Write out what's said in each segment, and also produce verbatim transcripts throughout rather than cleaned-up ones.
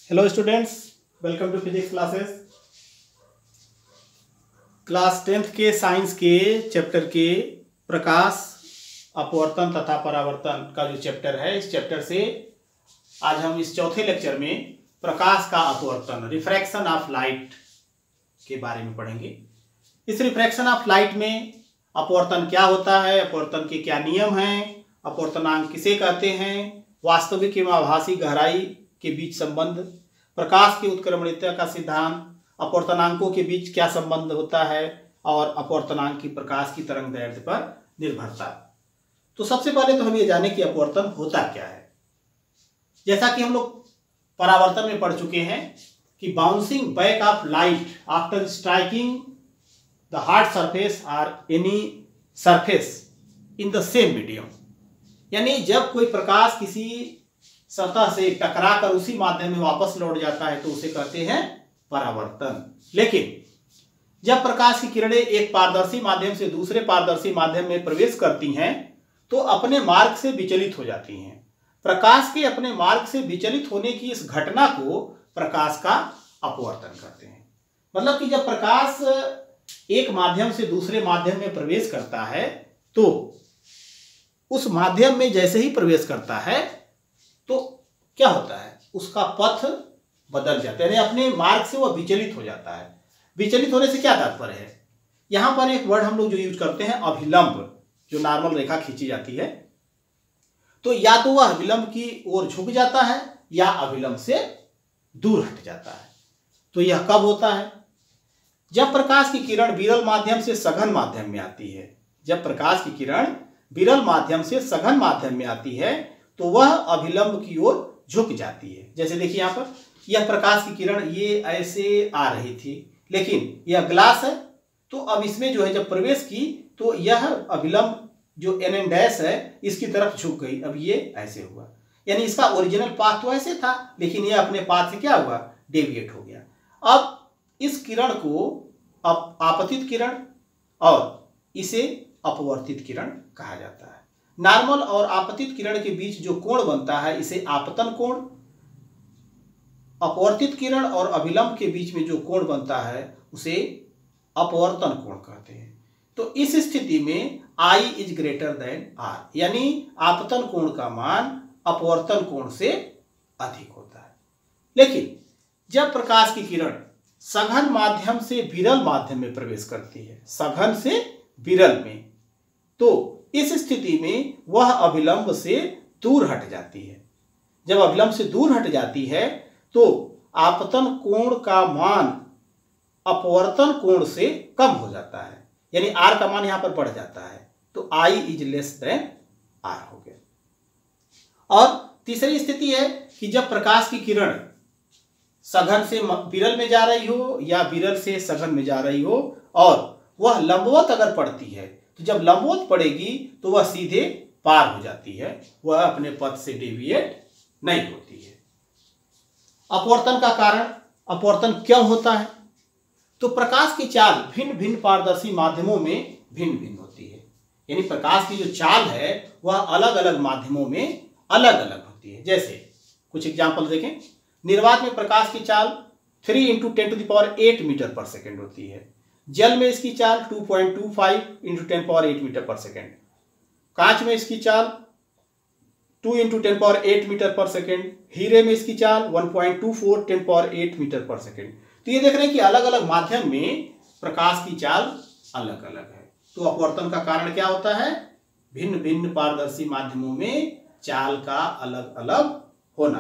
Hello students, welcome to physics classes. Class tenth के science के chapter के प्रकाश, अपवर्तन तथा परावर्तन का जो चैप्टर है, इस चैप्टर से आज हम इस चौथे लेक्चर में प्रकाश का अपवर्तन, रिफ्रैक्शन ऑफ लाइट के बारे में पढ़ेंगे। इस रिफ्रैक्शन ऑफ लाइट में अपवर्तन क्या होता है, अपवर्तन के क्या नियम हैं, अपवर्तनांक किसे कहते हैं, वास्तविक एवं आभासी गहराई के बीच संबंध, प्रकाश की उत्क्रमणीयता का सिद्धांत, अपवर्तनांकों के बीच क्या संबंध होता है और अपवर्तनांक की प्रकाश की तरंग दैर्ध्य पर निर्भरता। तो सबसे पहले तो हम ये जाने कि अपवर्तन होता क्या है। जैसा कि हम लोग परावर्तन में पढ़ चुके हैं कि bouncing back of light after striking the hard surface और any surface in the same medium, यानी जब कोई प्रकाश किसी सतह से टकरा कर उसी माध्यम में वापस लौट जाता है तो उसे कहते हैं परावर्तन। लेकिन जब प्रकाश की किरणें एक पारदर्शी माध्यम से दूसरे पारदर्शी माध्यम में प्रवेश करती हैं तो अपने मार्ग से विचलित हो जाती हैं। प्रकाश के अपने मार्ग से विचलित होने की इस घटना को प्रकाश का अपवर्तन कहते हैं। मतलब कि जब प्रकाश एक माध्यम से दूसरे माध्यम में प्रवेश करता है तो उस माध्यम में जैसे ही प्रवेश करता है तो क्या होता है, उसका पथ बदल जाता है, यानी अपने मार्ग से वह विचलित हो जाता है। विचलित होने से क्या तात्पर्य है, यहां पर एक वर्ड हम लोग जो यूज करते हैं अभिलंब, जो नॉर्मल रेखा खींची जाती है, तो या तो वह अभिलंब की ओर झुक जाता है या अभिलंब से दूर हट जाता है। तो यह कब होता है, जब प्रकाश की किरण विरल माध्यम से सघन माध्यम में आती है। जब प्रकाश की किरण विरल माध्यम से सघन माध्यम में आती है तो वह अभिलंब की ओर झुक जाती है। जैसे देखिए यहाँ पर यह प्रकाश की किरण ये ऐसे आ रही थी, लेकिन यह ग्लास है तो अब इसमें जो है जब प्रवेश की तो यह अभिलंब जो एन एन डैश है इसकी तरफ झुक गई। अब ये ऐसे हुआ, यानी इसका ओरिजिनल पाथ तो ऐसे था लेकिन यह अपने पाथ से क्या हुआ, डेविएट हो गया। अब इस किरण को अब आपतित किरण और इसे अपवर्तित किरण कहा जाता है। नॉर्मल और आपतित किरण के बीच जो कोण बनता है इसे आपतन कोण, अपवर्तित किरण और अभिलंब के बीच में जो कोण बनता है उसे अपवर्तन कोण कहते हैं। तो इस स्थिति में I is greater than R, यानी आपतन कोण का मान अपवर्तन कोण से अधिक होता है। लेकिन जब प्रकाश की किरण सघन माध्यम से विरल माध्यम में प्रवेश करती है, सघन से विरल में, तो इस स्थिति में वह अभिलंब से दूर हट जाती है। जब अभिलंब से दूर हट जाती है तो आपतन कोण का मान अपवर्तन कोण से कम हो जाता है, यानी R का मान यहां पर बढ़ जाता है, तो I is less than R हो गया। और तीसरी स्थिति है कि जब प्रकाश की किरण सघन से विरल में जा रही हो या विरल से सघन में जा रही हो और वह लंबवत अगर पड़ती है, तो जब लंबवत पड़ेगी तो वह सीधे पार हो जाती है, वह अपने पथ से डेविएट नहीं होती है। अपवर्तन का कारण, अपवर्तन क्यों होता है, तो प्रकाश की चाल भिन्न भिन्न पारदर्शी माध्यमों में भिन्न भिन्न होती है, यानी प्रकाश की जो चाल है वह अलग अलग माध्यमों में अलग अलग होती है। जैसे कुछ एग्जाम्पल देखें, निर्वात में प्रकाश की चाल three into ten to the power eight metre per second होती है, जल में इसकी चाल two point two five into ten power eight metre per second, कांच में इसकी चाल two into ten power eight metre per second, हीरे में इसकी चाल one point two four ten power eight metre per second. तो ये देख रहे हैं कि अलग अलग माध्यम में प्रकाश की चाल अलग अलग है। तो अपवर्तन का कारण क्या होता है, भिन्न भिन्न पारदर्शी माध्यमों में चाल का अलग अलग होना।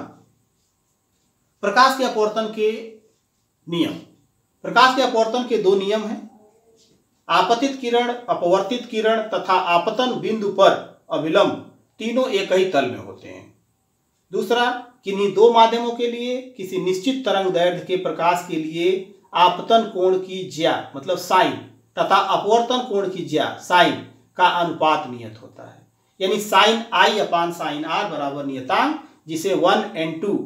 प्रकाश के अपवर्तन के नियम, प्रकाश के अपवर्तन के दो नियम हैं, आपतित किरण, अपवर्तित किरण तथा आपतन बिंदु पर अभिलंब तीनों एक ही तल में होते हैं। दूसरा, किन्हीं दो माध्यमों के लिए किसी निश्चित तरंग दैर्ध्य के प्रकाश के लिए आपतन कोण की ज्या मतलब साइन तथा अपवर्तन कोण की ज्या साइन का अनुपात नियत होता है, यानी sine I upon sine R बराबर नियतांक, जिसे वन एंड टू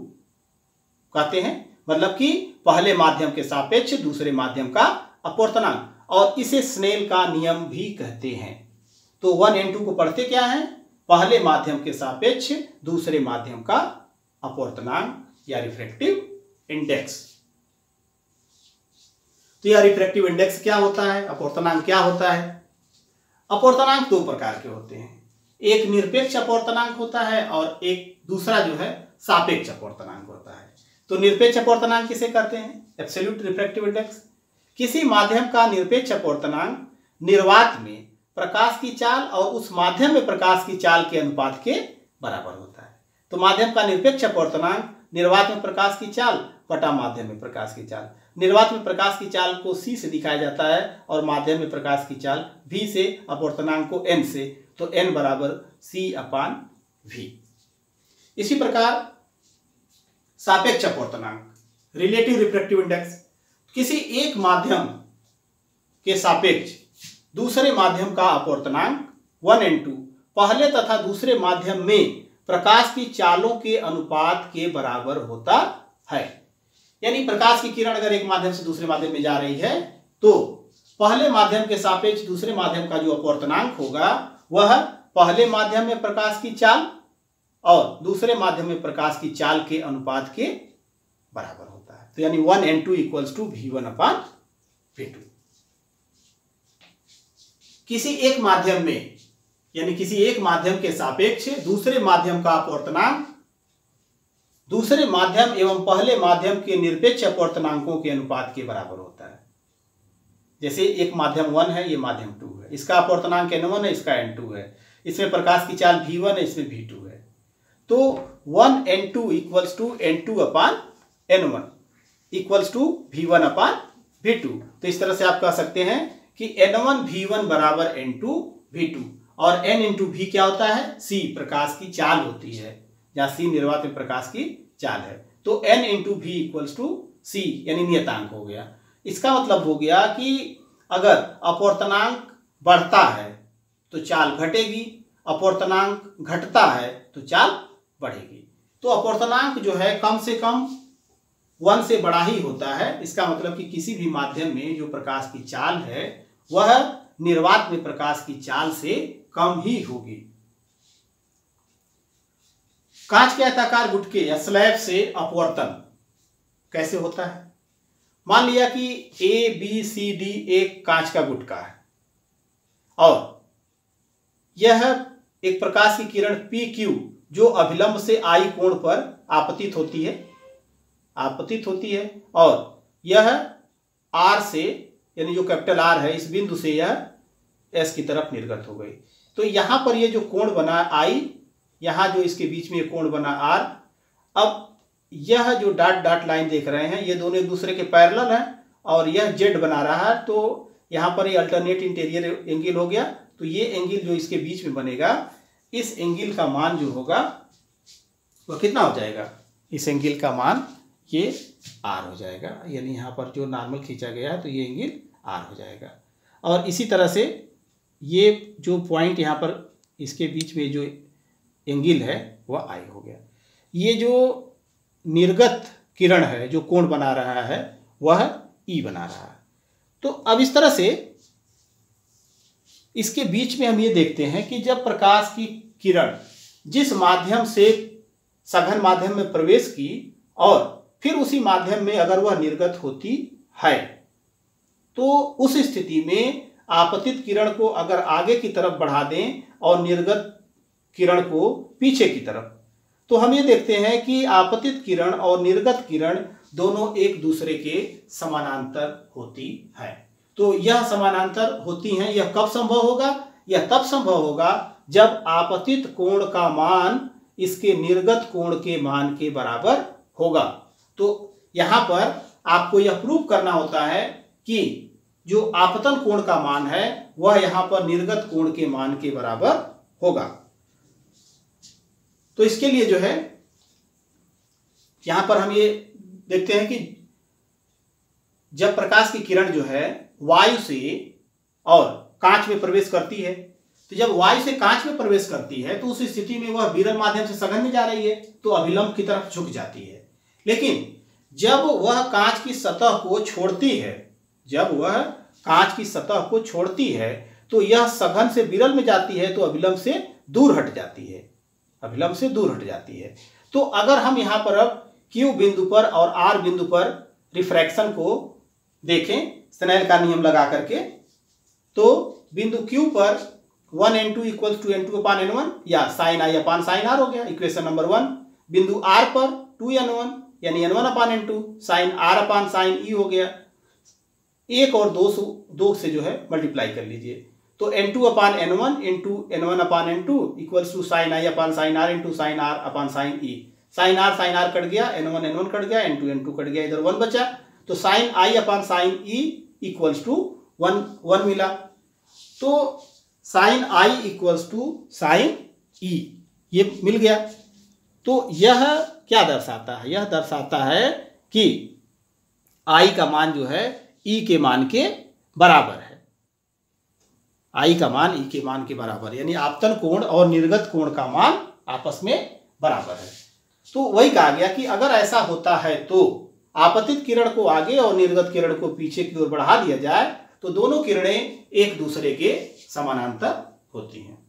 कहते हैं। मतलब कि पहले माध्यम के सापेक्ष दूसरे माध्यम का अपवर्तनांक, और इसे स्नेल का नियम भी कहते हैं। तो वन एंड टू को पढ़ते क्या है, पहले माध्यम के सापेक्ष दूसरे माध्यम का अपवर्तनांक या रिफ्रैक्टिव इंडेक्स। तो यह रिफ्रैक्टिव इंडेक्स क्या होता है, अपवर्तनांक क्या होता है? अपवर्तनांक दो प्रकार के होते हैं, एक निरपेक्ष अपवर्तनांक होता है और एक दूसरा जो है सापेक्ष अपवर्तनांक होता है। तो निरपेक्ष अपवर्तनांक किसे कहते हैं? Absolute refractive index. किसी माध्यम का निरपेक्ष अपवर्तनांक निर्वात में प्रकाश की चाल और उस माध्यम में प्रकाश की चाल के अनुपात के बराबर होता है। तो माध्यम का निरपेक्ष अपवर्तनांक निर्वात में प्रकाश की चाल बटा माध्यम में प्रकाश की चाल। निर्वात में प्रकाश की चाल को c से दिखाया जाता है और माध्यम में प्रकाश की चाल v से, अपवर्तनांक को n से। तो n बराबर c अपान v। इसी प्रकार सापेक्ष अपवर्तनांक, रिलेटिव रिफ्रैक्टिव इंडेक्स, किसी एक माध्यम के सापेक्ष दूसरे माध्यम का अपवर्तनांक वन एन टू पहले तथा दूसरे माध्यम में प्रकाश की चालों के अनुपात के बराबर होता है। यानी प्रकाश की किरण अगर एक माध्यम से दूसरे माध्यम में जा रही है तो पहले माध्यम के सापेक्ष दूसरे माध्यम का जो अपवर्तनांक होगा वह पहले माध्यम में प्रकाश की चाल और दूसरे माध्यम में प्रकाश की चाल के अनुपात के बराबर होता है। तो यानी one N two equals to V one upon V two. किसी एक माध्यम में यानी किसी एक माध्यम के सापेक्ष दूसरे माध्यम का अपवर्तनांक दूसरे माध्यम एवं पहले माध्यम के निरपेक्ष अपवर्तनांकों के अनुपात के बराबर होता है। जैसे एक माध्यम वन है, ये माध्यम टू है, इसका अपवर्तनांक एन वन है, इसका एन टू है, इसमें प्रकाश की चाल वी वन है, इसमें वी टू है। तो one N two equals to N two upon N one equals to V one upon V two. तो इस तरह से आप कह सकते हैं कि एन वन वी वन बराबर एन टू वी टू और n इंटू वी क्या होता है? c प्रकाश की चाल होती है, जहाँ c निर्वात में प्रकाश की चाल है। तो n into V equals to C यानी नियतांक हो गया। इसका मतलब हो गया कि अगर अपवर्तनांक बढ़ता है तो चाल घटेगी, अपवर्तनांक घटता है तो चाल बढ़ेगी। तो अपवर्तनांक जो है कम से कम वन से बड़ा ही होता है। इसका मतलब कि किसी भी माध्यम में जो प्रकाश की चाल है वह निर्वात में प्रकाश की चाल से कम ही होगी। कांच के आयताकार गुटके या स्लैब से अपवर्तन कैसे होता है? मान लिया कि ए बी सी डी एक कांच का गुटका है और यह एक प्रकाश की किरण पी क्यू जो अभिलंब से आई कोण पर आपतित होती है आपतित होती है और यह आर से यानी जो कैपिटल आर है इस बिंदु से यह एस की तरफ निर्गत हो गई। तो यहां पर ये जो कोण बना आई, यहां जो इसके बीच में कोण बना आर, अब यह जो डॉट डॉट लाइन देख रहे हैं ये दोनों एक दूसरे के पैरेलल हैं और यह जेड बना रहा है। तो यहां पर ये अल्टरनेट इंटीरियर एंगल हो गया। तो ये एंगल जो इसके बीच में बनेगा, इस एंगल का मान जो होगा वह कितना हो जाएगा? इस एंगल का मान ये आर हो जाएगा। यानी यहाँ पर जो नॉर्मल खींचा गया है तो ये एंगल आर हो जाएगा। और इसी तरह से ये जो पॉइंट यहाँ पर इसके बीच में जो एंगल है वह आई हो गया। ये जो निर्गत किरण है जो कोण बना रहा है वह ई बना रहा है। तो अब इस तरह से इसके बीच में हम ये देखते हैं कि जब प्रकाश की किरण जिस माध्यम से सघन माध्यम में प्रवेश की और फिर उसी माध्यम में अगर वह निर्गत होती है तो उस स्थिति में आपतित किरण को अगर आगे की तरफ बढ़ा दें और निर्गत किरण को पीछे की तरफ, तो हम ये देखते हैं कि आपतित किरण और निर्गत किरण दोनों एक दूसरे के समानांतर होती है। तो यह समानांतर होती हैं, यह कब संभव होगा? यह तब संभव होगा जब आपतित कोण का मान इसके निर्गत कोण के मान के बराबर होगा। तो यहाँ पर आपको यह प्रूव करना होता है कि जो आपतन कोण का मान है वह यहाँ पर निर्गत कोण के मान के बराबर होगा। तो इसके लिए जो है यहाँ पर हम ये देखते हैं कि जब प्रकाश की किरण जो है वायु से और कांच में प्रवेश करती है, तो जब वायु से कांच में प्रवेश करती है तो उस स्थिति में वह विरल माध्यम से सघन में जा रही है तो अभिलंब की तरफ झुक जाती है। लेकिन जब वह कांच की सतह को छोड़ती है जब वह कांच की सतह को छोड़ती है तो यह सघन से विरल में जाती है तो अभिलंब से दूर हट जाती है अभिलंब से दूर हट जाती है। तो अगर हम यहाँ पर अब Q बिंदु पर और R बिंदु पर रिफ्रैक्शन को देखें स्नेल का नियम लगा करके, तो बिंदु Q पर one N two equal to N two upon N one या sine I upon sine R हो गया, इक्वेशन नंबर वन। बिंदु R पर टू एन वन यानी N one upon N two sine R upon sine E हो गया। एक और दो दो से जो है मल्टीप्लाई कर लीजिए, तो N two upon N one into N one upon N two equals to sine I upon sine R into sine R upon sine E. Sine R sine R cut गया, N one N one cut गया, N two N two cut गया, इधर one बचा, तो sine I upon sine E equals to one one मिला। तो sine I equals to sine E ये मिल गया। तो यह क्या दर्शाता है? यह दर्शाता है कि आई का मान जो है ई के मान के बराबर है। आई का मान ई के मान के बराबर, यानी आपतन कोण और निर्गत कोण का मान आपस में बराबर है। तो वही कहा गया कि अगर ऐसा होता है तो आपतित किरण को आगे और निर्गत किरण को पीछे की ओर बढ़ा दिया जाए तो दोनों किरणें एक दूसरे के समानांतर होती हैं।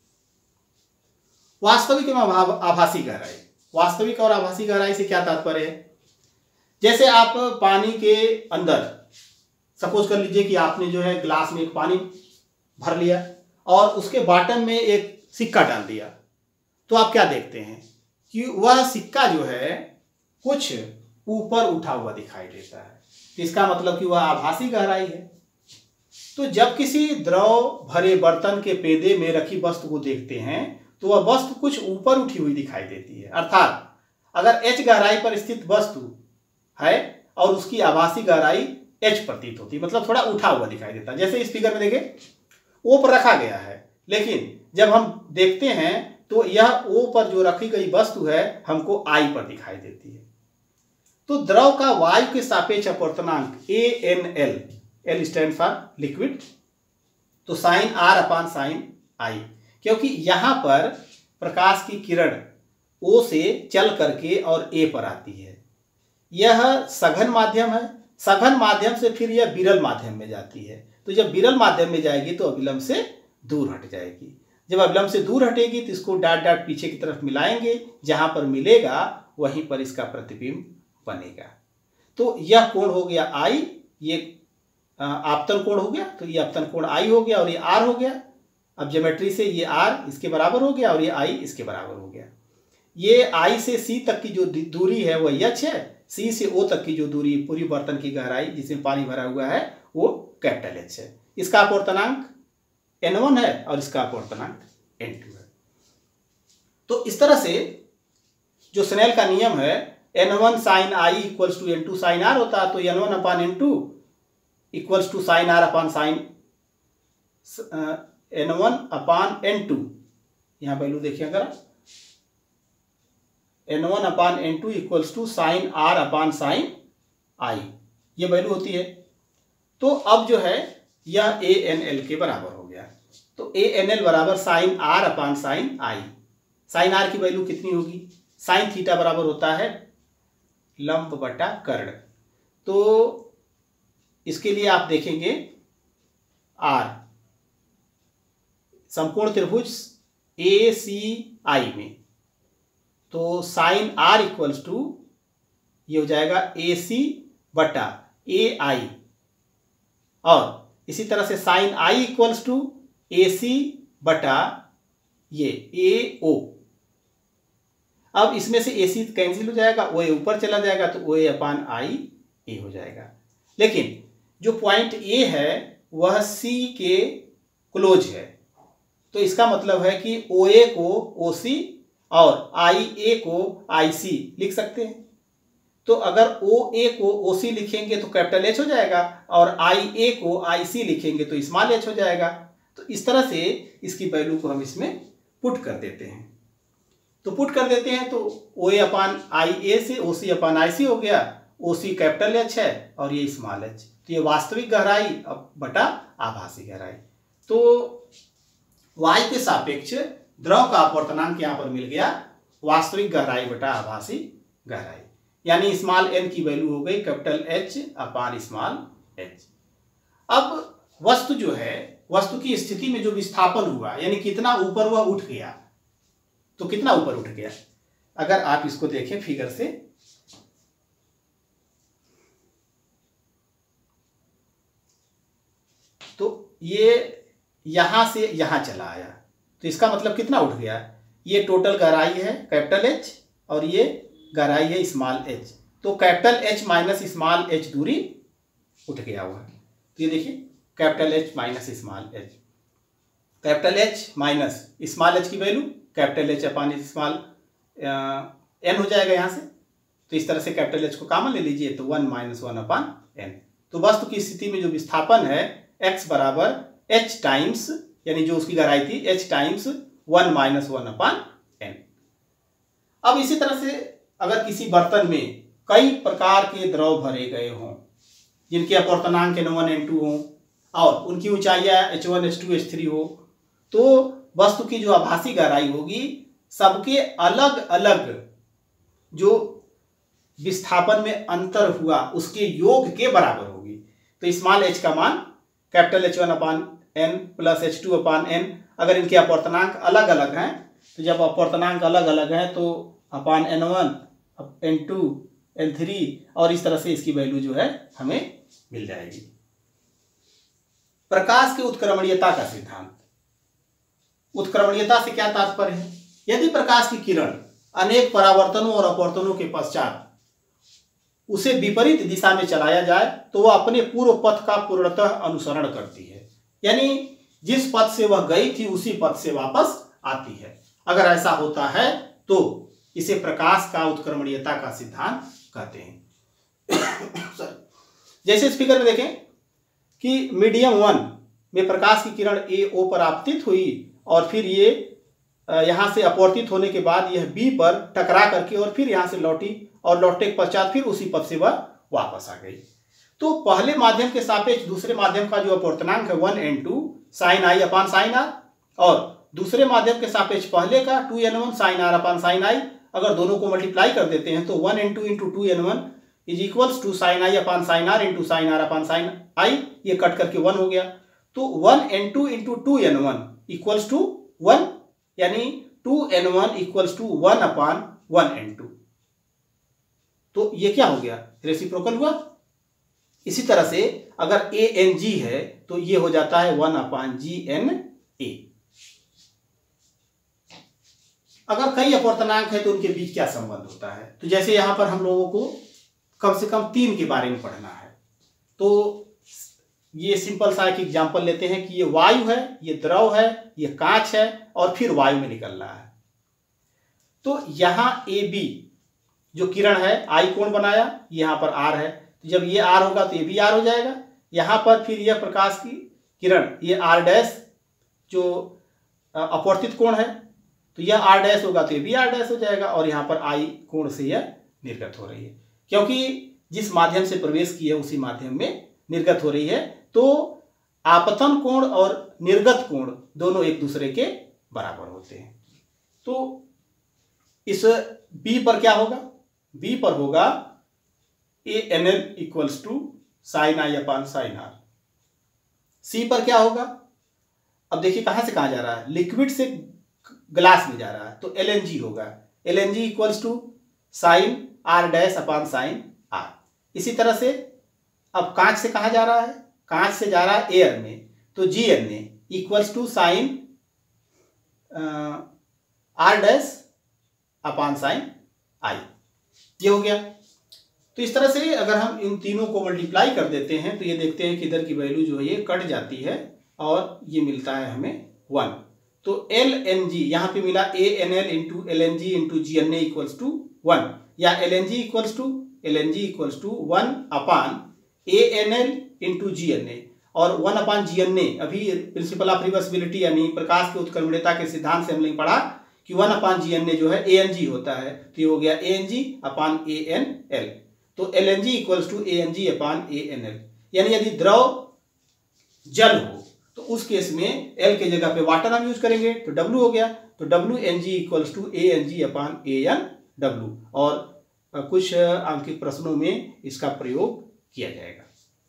वास्तविक एवं आभासी गहराई। वास्तविक और आभासी गहराई से क्या तात्पर्य है? जैसे आप पानी के अंदर, सपोज कर लीजिए कि आपने जो है ग्लास में एक पानी भर लिया और उसके बॉटम में एक सिक्का डाल दिया, तो आप क्या देखते हैं कि वह सिक्का जो है कुछ ऊपर उठा हुआ दिखाई देता है। इसका मतलब कि वह आभासी गहराई है। तो जब किसी द्रव भरे बर्तन के पेदे में रखी वस्तु को देखते हैं तो वह वस्तु कुछ ऊपर उठी हुई दिखाई देती है। अर्थात अगर एच गहराई पर स्थित वस्तु है और उसकी आभासी गहराई एच प्रतीत होती है, मतलब थोड़ा उठा हुआ दिखाई देता है। जैसे इस फिगर में देखें, ओ पर रखा गया है, लेकिन जब हम देखते हैं तो यह ओ पर जो रखी गई वस्तु है हमको आई पर दिखाई देती है। तो द्रव का वायु के सापेक्ष अपवर्तनांक A N L, L stand for liquid, तो sine R upon sine I, क्योंकि यहां पर प्रकाश की किरण ओ से चल करके और ए पर आती है। यह सघन माध्यम है, सघन माध्यम से फिर यह विरल माध्यम में जाती है। तो जब विरल माध्यम में जाएगी तो अविलंब से दूर हट जाएगी। जब अविलंब से दूर हटेगी तो इसको डाट डाट पीछे की तरफ मिलाएंगे, जहां पर मिलेगा वहीं पर इसका प्रतिबिंब बनेगा। तो यह कोण हो गया आई, ये आपतन कोण हो गया, तो ये आपतन कोण आई हो गया और ये आर हो गया। अब ज्योमेट्री से ये आर इसके बराबर हो गया और ये आई इसके बराबर हो गया। ये आई से सी तक की जो दूरी है वह एच है, सी से ओ तक की जो दूरी पूरी बर्तन की गहराई जिसमें पानी भरा हुआ है वो कैपिटल एच है। इसका अपवर्तनांक एन वन है और इसका अपवर्तनांक एन टू है। तो इस तरह से जो स्नेल का नियम है N one sine I equals to N two sine R होता है, तो N one upon N two equals to sine R upon sine N one upon N two, यहां वैल्यू देखिए अगर N one upon N two equals to sine R upon sine I, ये value होती है। तो अब जो है यह ए एन एल के बराबर हो गया। तो ए एन एल बराबर sine R upon sine I. Sine R की वैल्यू कितनी होगी? साइन थीटा बराबर होता है लंब बटा कर्ण। तो इसके लिए आप देखेंगे आर समकोण त्रिभुज ए सी आई में, तो साइन आर इक्वल्स टू ये हो जाएगा ए सी बटा ए आई, और इसी तरह से sine I equals to A C बटा ये ए ओ। अब इसमें से ए सी कैंसिल हो जाएगा, ओ ए ऊपर चला जाएगा तो ओ ए अपान आई ए हो जाएगा। लेकिन जो पॉइंट ए है वह सी के क्लोज है, तो इसका मतलब है कि ओ ए को ओ सी और आई ए को आई सी लिख सकते हैं। तो अगर ओ ए को ओ सी लिखेंगे तो कैपिटल एच हो जाएगा और आई ए को आई सी लिखेंगे तो स्मॉल एच हो जाएगा। तो इस तरह से इसकी वैल्यू को हम इसमें पुट कर देते हैं। तो पुट कर देते हैं तो ओ ए अपान आई ए से ओ सी अपान आई सी हो गया, ओ सी कैपिटल एच है और ये स्मॉल एच। तो ये वास्तविक गहराई अब बटा आभासी गहराई। तो वायु के सापेक्ष द्रव का अपवर्तनांक यहाँ पर मिल गया वास्तविक गहराई बटा आभासी गहराई, यानी स्मॉल एन की वैल्यू हो गई capital H upon small H. अब वस्तु जो है, वस्तु की स्थिति में जो विस्थापन हुआ यानी कितना ऊपर वह उठ गया, तो कितना ऊपर उठ गया? अगर आप इसको देखें फिगर से तो ये यहाँ से यहाँ चला आया, तो इसका मतलब कितना उठ गया, ये टोटल गहराई है कैपिटल एच और ये गहराई है स्मॉल एच, तो capital H minus small H दूरी उठ गया हुआ है। तो ये देखिए capital H minus small H, capital H minus small H की value capital H upon small N हो जाएगा यहाँ से। तो इस तरह से कैपिटल एच को कॉमन ले लीजिए तो one minus one upon N. तो वस्तु की स्थिति में जो विस्थापन है x बराबर एच टाइम्स, यानी जो उसकी गहराई थी H times one minus one upon N. अब इसी तरह से अगर किसी बर्तन में कई प्रकार के द्रव भरे गए हों जिनके अपवर्तनांक एन वन एन टू हों और उनकी ऊंचाइयाँ H one H two H three हो, तो वस्तु की जो आभासी गहराई होगी सबके अलग अलग जो विस्थापन में अंतर हुआ उसके योग के बराबर होगी। तो स्मॉल एच का मान capital H one upon N plus H two upon N, अगर इनके अपवर्तनांक अलग अलग हैं तो जब अपवर्तनांक अलग अलग हैं तो upon N one N two N three और इस तरह से इसकी वैल्यू जो है हमें मिल जाएगी। प्रकाश की उत्क्रमणीयता का सिद्धांत। उत्क्रमणीयता से क्या तात्पर्य है, यदि प्रकाश की किरण अनेक परावर्तनों और अपवर्तनों के पश्चात उसे विपरीत दिशा में चलाया जाए तो वह अपने पूर्व पथ का पूर्णतः अनुसरण करती है, यानी जिस पथ से वह गई थी उसी पथ से वापस आती है। अगर ऐसा होता है तो इसे प्रकाश का उत्क्रमणीयता का सिद्धांत कहते हैं। जैसे इस फिगर में देखें कि मीडियम वन में प्रकाश की किरण ए ओ पर आपतित हुई और फिर ये यहाँ से अपवर्तित होने के बाद यह बी पर टकरा करके और फिर यहाँ से लौटी और लौटने के पश्चात फिर उसी पथ से वह वापस आ गई। तो पहले माध्यम के सापेक्ष दूसरे माध्यम का जो अपवर्तनांक है one N two sine I upon sine R और दूसरे माध्यम के सापेक्ष पहले का two N one sine R upon sine I, अगर दोनों को मल्टीप्लाई कर देते हैं तो one N two into two N one is equals to sine I upon sine R into sine R upon sine I, ये कट करके one हो गया। तो one N two into two N one equals to one, यानी two N one equals to one upon one N two. तो ये क्या हो गया, रेसिप्रोकल हुआ। इसी तरह से अगर ए एन जी है तो ये हो जाता है वन अपान जी एन ए। अगर कई अपवर्तनांक है तो उनके बीच क्या संबंध होता है, तो जैसे यहां पर हम लोगों को कम से कम तीन के बारे में पढ़ना है। तो ये सिंपल सा एक एग्जांपल लेते हैं कि ये वायु है, ये द्रव है, ये कांच है और फिर वायु में निकल रहा है। तो यहां ए बी जो किरण है आई कोण बनाया, यहां पर आर है, तो जब ये आर होगा तो ये भी आर हो जाएगा। यहां पर फिर यह प्रकाश की किरण ये आर डैश जो अपवर्तित कोण है तो यह आर डैश होगा तो ये भी आर डैश हो जाएगा और यहाँ पर आई कोण से यह निर्गत हो रही है, क्योंकि जिस माध्यम से प्रवेश की है उसी माध्यम में निर्गत हो रही है। तो आपतन कोण और निर्गत कोण दोनों एक दूसरे के बराबर होते हैं। तो इस बी पर क्या होगा, बी पर होगा A N L equals to sine I upon sine R. C पर क्या होगा, अब देखिए कहां से कहां जा रहा है, लिक्विड से ग्लास में जा रहा है तो एल एन जी होगा, L N G equals to sine R dash upon sine R. इसी तरह से अब कांच से कहां जा रहा है, कांच से जा रहा है एयर में, तो G N A equals to sine R dash upon sine I, ये हो गया। तो इस तरह से अगर हम इन तीनों को मल्टीप्लाई कर देते हैं तो ये देखते हैं कि इधर की वैल्यू जो है ये कट जाती है और ये मिलता है हमें वन। तो एल एन जी यहाँ पे मिला A N L into L N G into G N A equals to one, या L N G equals to L N G equals to one upon A N L into G N A, और one अपान जी N ए अभी principle of reversibility यानी प्रकाश की उत्क्रमणीयता के सिद्धांत से हमने पढ़ा कि वन अपान जी एन ए जो है ए एन जी होता है, तो ये हो गया A N G upon A N L. तो L N G equals to A N G upon A N L, यानी यदि द्रव जल हो तो उस केस में एल के जगह पे वाटर हम यूज करेंगे तो डब्ल्यू हो गया, तो W N G equals to A N G upon A N W, और कुछ अंकित प्रश्नों में इसका प्रयोग किया जाएगा।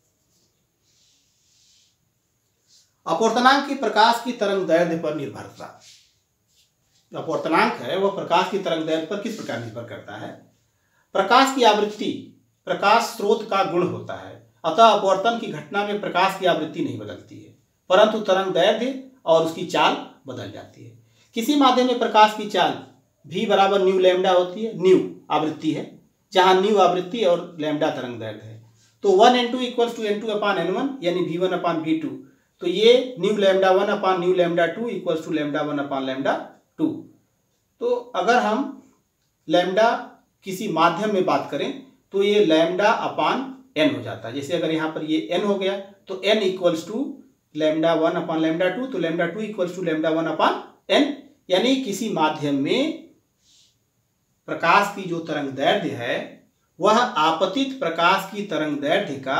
अपवर्तनांक की प्रकाश की तरंग दैर्ध्य पर निर्भरता। अपवर्तनांक है वह प्रकाश की तरंग दैर्ध्य पर किस प्रकार निर्भर करता है, प्रकाश की आवृत्ति प्रकाश स्रोत का गुण होता है, अतः अपवर्तन की घटना में प्रकाश की आवृत्ति नहीं बदलती है। परंतु तरंग दैर्ध्य और उसकी चाल बदल जाती है। किसी माध्यम में प्रकाश की चाल v बराबर न्यू लैम्डा होती है, न्यू आवृत्ति है, जहां न्यू आवृत्ति और लैम्डा तरंग दैर्ध्य है। तो one N two equals to N two upon N one यानी V one upon V two, तो ये nu lambda one upon nu lambda two equals to lambda one upon lambda two. तो अगर हम लैम्डा किसी माध्यम में बात करें तो ये लैम्डा अपान एन हो जाता है। जैसे अगर यहाँ पर ये एन हो गया तो N equals to lambda one upon lambda two, तो lambda two equals to lambda one upon N, यानी किसी माध्यम में प्रकाश की जो तरंग दैर्ध्य है वह आपतित प्रकाश की तरंग दैर्ध्य का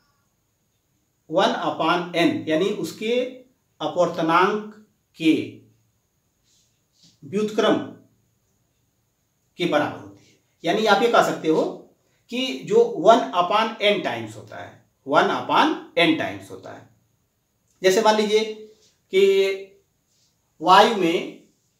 वन अपान एन यानी उसके अपवर्तनांक के व्युत्क्रम के बराबर होती है। यानी आप ये कह सकते हो कि जो वन अपान एन टाइम्स होता है, वन अपान एन टाइम्स होता है। जैसे मान लीजिए कि वायु में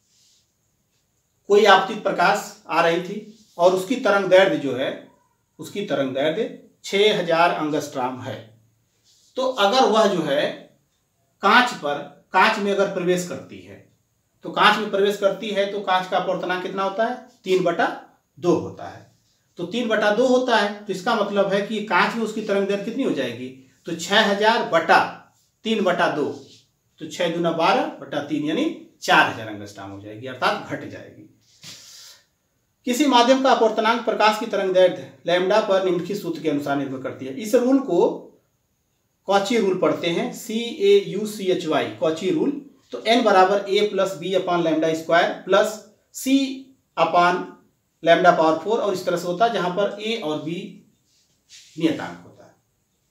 कोई आपतित प्रकाश आ रही थी और उसकी तरंग दैर्ध्य जो है, उसकी तरंग दैर्ध्य छह हजार एंगस्ट्रॉम है। तो अगर वह जो है कांच पर, कांच में अगर प्रवेश करती है तो कांच में प्रवेश करती है तो कांच का अपवर्तनांक कितना होता है? तीन बटा दो होता है। तो तीन बटा दो होता है तो इसका मतलब है कि कांच में उसकी तरंग दैर्ध्य कितनी हो जाएगी? तो छह हजार बटा तीन बटा दो, तो छह दूना बारह बटा तीन यानी चार हजार एंगस्ट्रॉम हो जाएगी, अर्थात घट जाएगी। किसी माध्यम का अपवर्तनांक प्रकाश की तरंग दैर्ध्य लैम्डा पर निम्नलिखित सूत्र के अनुसार निर्भर करती है। इस रूल को कॉची रूल पढ़ते हैं, C A U C H Y, Cauchy rule. तो एन बराबर A plus B upon lambda square plus C upon lambda power four, और इस तरह से होता है जहां पर ए और बी नियतांक होता है।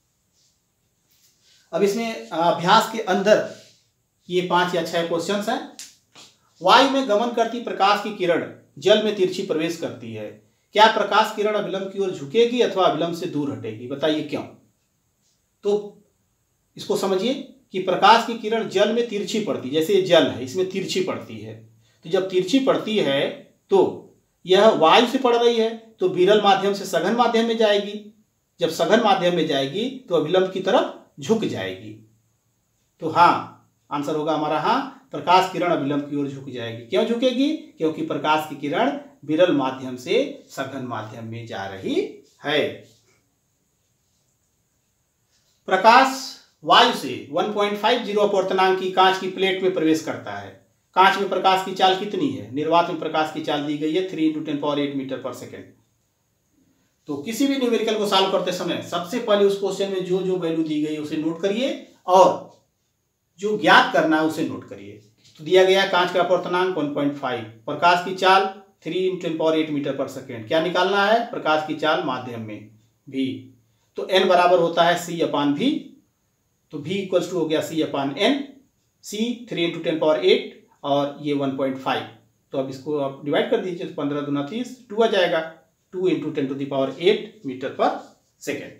अब इसमें अभ्यास के अंदर ये पांच या छह क्वेश्चंस हैं। वायु में गमन करती प्रकाश की किरण जल में तिरछी प्रवेश करती है, क्या प्रकाश किरण अभिलंब की ओर झुकेगी अथवा अभिलंब से दूर हटेगी? बताइए क्यों? तो इसको समझिए कि प्रकाश की किरण जल में तिरछी पड़ती है, जैसे ये जल है इसमें तिरछी पड़ती है, तो जब तिरछी पड़ती है तो यह वायु से पड़ रही है तो विरल माध्यम से सघन माध्यम में जाएगी, जब सघन माध्यम में जाएगी तो अभिलंब की तरफ झुक जाएगी। तो हाँ, आंसर होगा हमारा हाँ, प्रकाश किरण अभिलंब की ओर झुक जाएगी। क्यों झुकेगी? क्योंकि प्रकाश की किरण विरल माध्यम से सघन माध्यम में जा रही है। प्रकाश वायु से एक पॉइंट पाँच जीरो अपवर्तनांक की कांच की प्लेट में प्रवेश करता है। कांच में प्रकाश की चाल कितनी है? निर्वात में प्रकाश की चाल दी गई है three into ten power eight metre per second. तो किसी भी न्यूमेरिकल को सॉल्व करते समय सबसे पहले उस क्वेश्चन में जो जो वैल्यू दी गई है उसे नोट करिए और जो ज्ञात करना है उसे नोट करिए। तो दिया गया कांच का अपवर्तनांक एक पॉइंट पाँच, प्रकाश की चाल three into ten power eight metre per second. क्या निकालना है? प्रकाश की चाल माध्यम में भी। तो n बराबर होता है c अपान v, तो v इक्वल्स टू हो गया c upon n, c three into ten power eight और ये वन पॉइंट फाइव। तो अब इसको आप डिवाइड कर दीजिए, तो पंद्रह दूना तीस, टू आ जाएगा, two into ten to the power eight metre per second.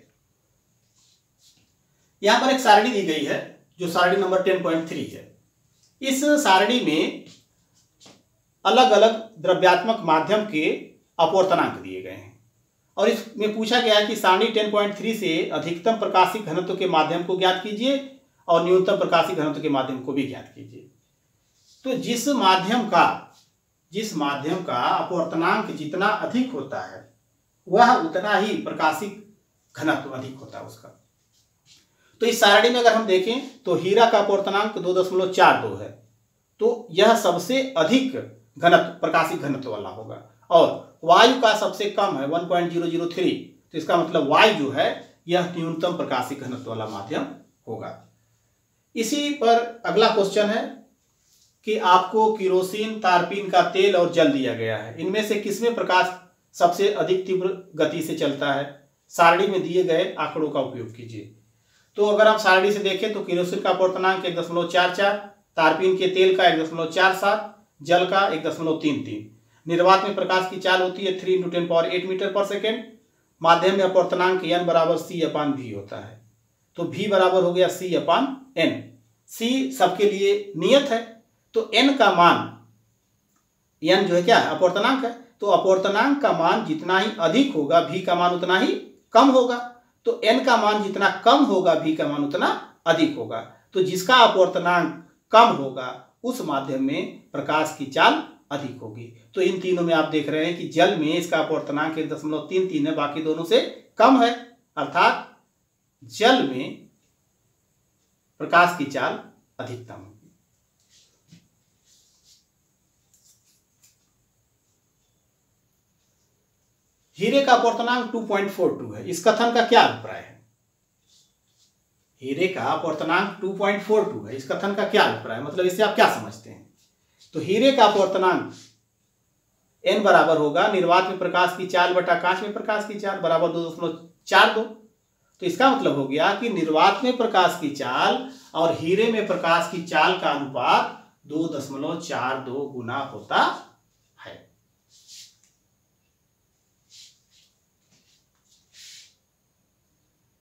यहां पर एक सारणी दी गई है जो सारणी नंबर टेन पॉइंट थ्री है। इस सारणी में अलग अलग द्रव्यात्मक माध्यम के अपवर्तनांक दिए गए हैं और इसमें पूछा गया है कि सारणी टेन पॉइंट थ्री से अधिकतम प्रकाशिक घनत्व के माध्यम को ज्ञात कीजिए और न्यूनतम प्रकाशिक घनत्व के माध्यम को भी ज्ञात कीजिए। तो जिस माध्यम का जिस माध्यम का अपवर्तनांक जितना अधिक होता है वह उतना ही प्रकाशिक घनत्व अधिक होता है उसका। तो इस सारणी में अगर हम देखें तो हीरा का अपवर्तनांक दो दशमलव चार दो है, तो यह सबसे अधिक घनत्व प्रकाशिक घनत्व वाला होगा, और वायु का सबसे कम है one point zero zero three, तो इसका मतलब वायु जो है यह न्यूनतम प्रकाशिक घनत्व वाला माध्यम होगा। इसी पर अगला क्वेश्चन है कि आपको केरोसिन, तारपीन का तेल और जल दिया गया है, इनमें से किसमें प्रकाश सबसे अधिक तीव्र गति से चलता है? सारणी में दिए गए आंकड़ों का उपयोग कीजिए। तो अगर आप सारणी से देखें तो केरोसिन का अपवर्तनांक एक दशमलव चार चार, तारपीन के तेल का एक दशमलव चार सात, जल का एक दशमलव तीन तीन। निर्वात में प्रकाश की चाल होती है three into ten power eight metre per second. माध्यम में अपवर्तनांक एन बराबर सी अपान भी होता है, तो भी बराबर हो गया सी अपान एन। सी सबके लिए नियत है, तो एन का मान, एन जो है क्या है? अपवर्तनांक है, तो अपवर्तनांक का मान जितना ही अधिक होगा भी का मान उतना ही कम होगा, तो एन का मान जितना कम होगा भी का मान उतना अधिक होगा। तो जिसका अपवर्तनांक कम होगा उस माध्यम में प्रकाश की चाल अधिक होगी। तो इन तीनों में आप देख रहे हैं कि जल में इसका अपवर्तनांक एक दशमलव तीन तीन है, बाकी दोनों से कम है, अर्थात जल में प्रकाश की चाल अधिकतम होगी। हीरे का अपवर्तनांक दो पॉइंट चार दो है, इस कथन का क्या अभिप्राय है? हीरे का अपवर्तनांक दो पॉइंट चार दो है, इस कथन का क्या अभिप्राय है, मतलब इससे आप क्या समझते हैं? तो हीरे का अपवर्तनांक n बराबर होगा निर्वात में प्रकाश की चाल बटा कांच में प्रकाश की चाल बराबर दो दशमलव चार दो। तो इसका मतलब हो गया कि निर्वात में प्रकाश की चाल और हीरे में प्रकाश की चाल का अनुपात दो दशमलव चार दो गुना होता